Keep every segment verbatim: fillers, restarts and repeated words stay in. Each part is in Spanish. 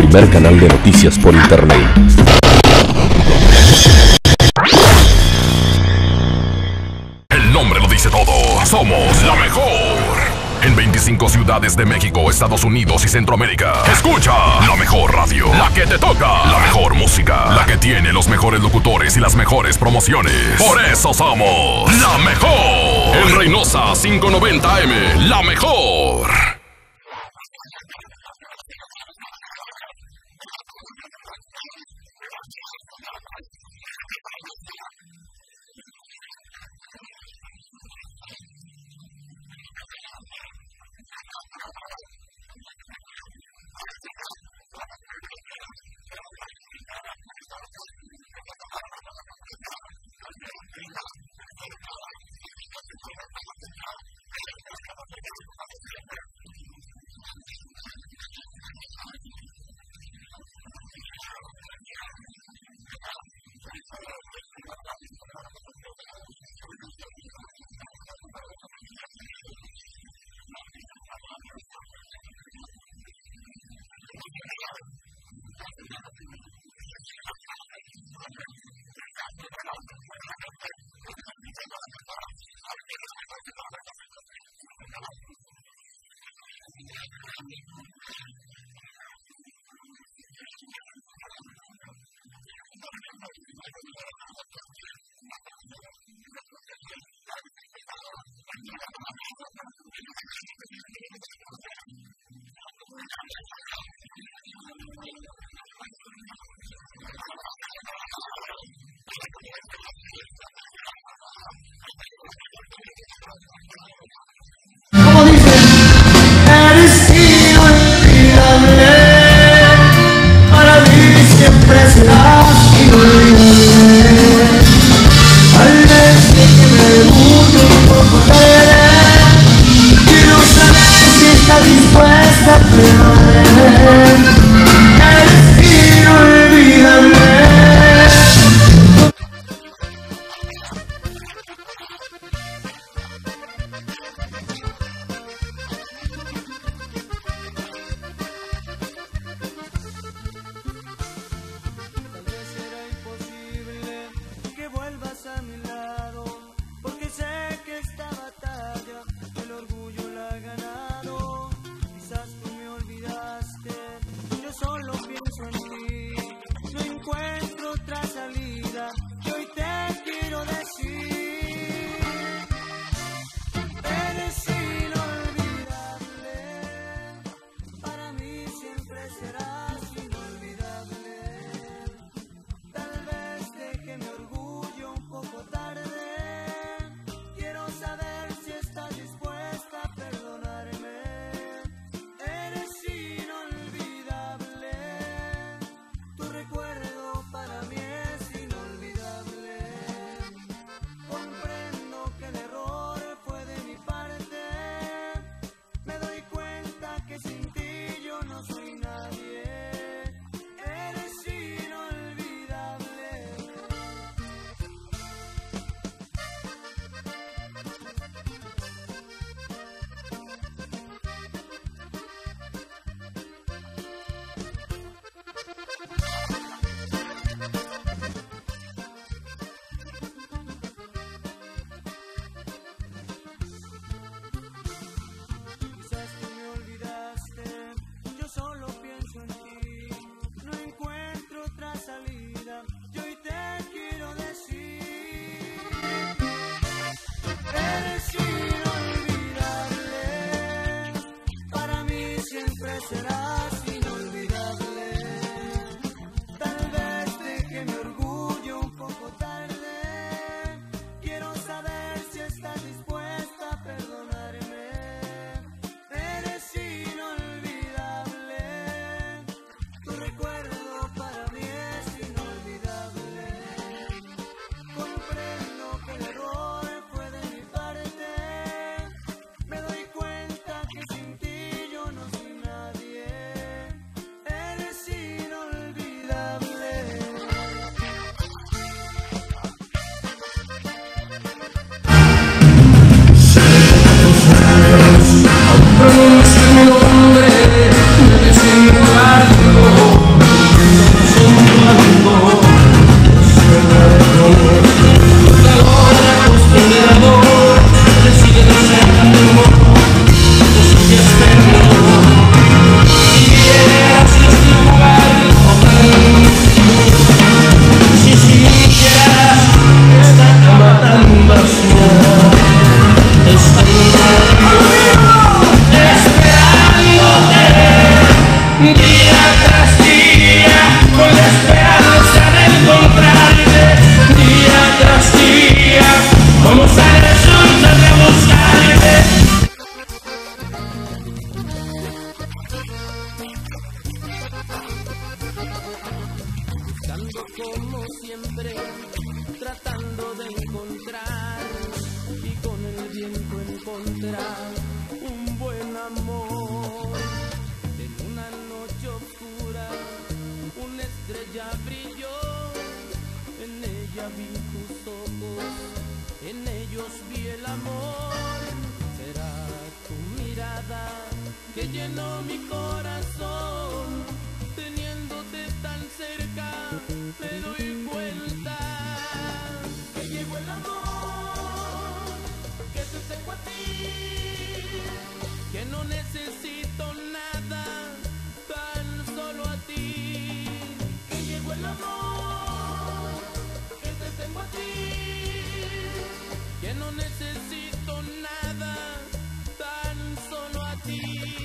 primer canal de noticias por internet. El nombre lo dice todo. Somos la mejor. En veinticinco ciudades de México, Estados Unidos y Centroamérica. Escucha la mejor radio, la que te toca, la mejor música, la que tiene los mejores locutores y las mejores promociones. Por eso somos la mejor. En Reynosa quinientos noventa A M, la mejor. Como dicen, eres inolvidable, para mí siempre serás inolvidable. Tal vez que me guste un poco tarde, quiero saber si estás dispuesta a perder. Eres inolvidable. A mi lado, porque sé que esta batalla el orgullo la ha ganado. Quizás tú me olvidaste, yo solo pienso en ti, no encuentro otra salida, y hoy te quiero decir, eres inolvidable, para mí siempre serás inolvidable. Tal vez deje mi orgullo un poco tarde, quiero saber si estás dispuesta a perdonarme. Eres inolvidable, tu recuerdo para mí es inolvidable. Comprendo que el error fue de mi parte, me doy cuenta que sin ti yo no soy nadie. Eres inolvidable. Quizás tú me olvidaste, yo solo pienso en ti, no encuentro otra salida, y hoy te quiero decir, eres inolvidable, para mí siempre serás inolvidable. Tal vez deje mi orgullo un poco tarde, quiero saber si estás dispuesta a perdonarme. Eres inolvidable, tu recuerdo para mí es inolvidable. ando como siempre, tratando de encontrar y con el viento encontrar un buen amor. En una noche oscura, una estrella brilló, en ella vi tus ojos, en ellos vi el amor. Será tu mirada que llenó mi corazón, teniéndote tan cerca me doy cuenta que llegó el amor, que te tengo a ti, que no necesito nada, tan solo a ti. Que llegó el amor, que te tengo a ti, que no necesito nada, tan solo a ti.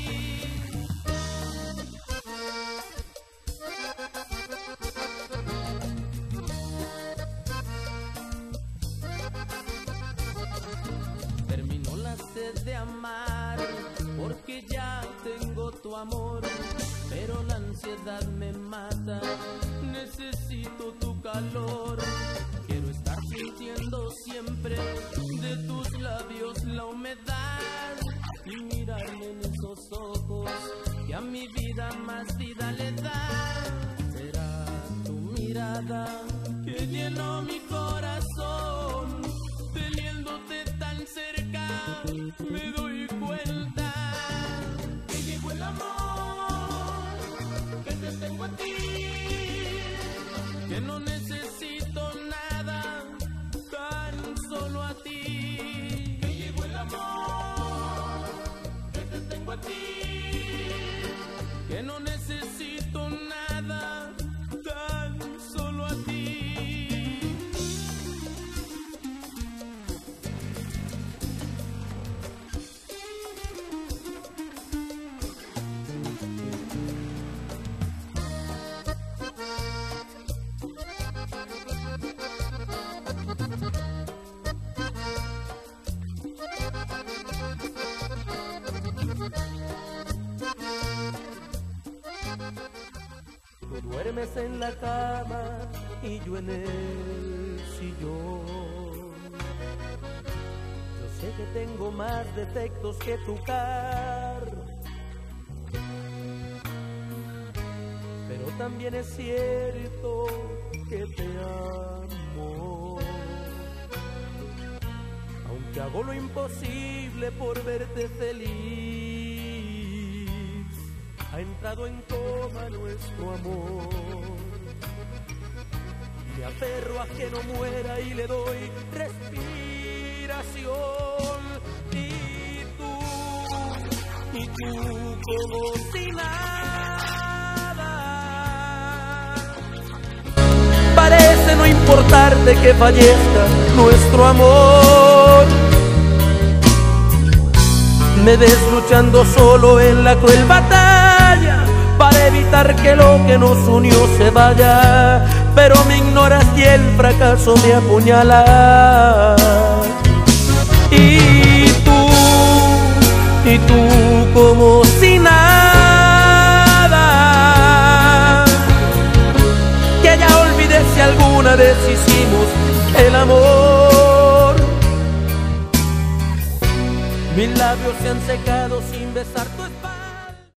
Terminó la sed de amar, porque ya tengo tu amor, pero la ansiedad me mata, necesito tu calor. Quiero estar sintiendo siempre de tus labios la humedad y mirarme en esos ojos que a mi vida más vida le da. Será tu mirada que llenó mi corazón, teniéndote tan cerca me doy cuenta que llegó el amor, que te tengo a ti, que no necesito nada, tan solo a ti. Que llegó el amor, que te tengo a ti, que no necesito nada, tan solo a ti. Tú duermes en la cama y yo en el sillón. Yo sé que tengo más defectos que tu carro, pero también es cierto que te amo. Aunque hago lo imposible por verte feliz, ha entrado en coma nuestro amor. Me aferro a que no muera y le doy respiración. Y tú, y tú como si nada. Parece no importarte que fallezca nuestro amor. Me ves luchando solo en la cruel batalla para evitar que lo que nos unió se vaya, pero me ignoras y el fracaso me apuñala. Y tú, y tú como si nada, que ya olvidé si alguna vez hicimos el amor. Mis labios se han secado sin besar